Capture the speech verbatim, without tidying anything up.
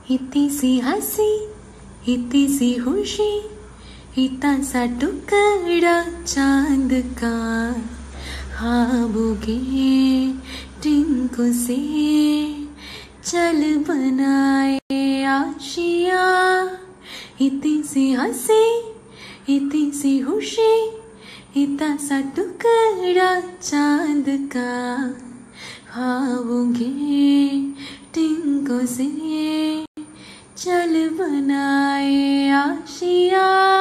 इतनी सी हंसी, इतनी सी खुशी, इतना सा टुकड़ा चांद का, ख्वाबों के टिंकों से चल बनाए आशिया। इतनी सी हंसी, इतनी सी खुशी, इतना सा टुकड़ा चांद का, ख्वाबों के टिंकों से चल बनाए आशिया।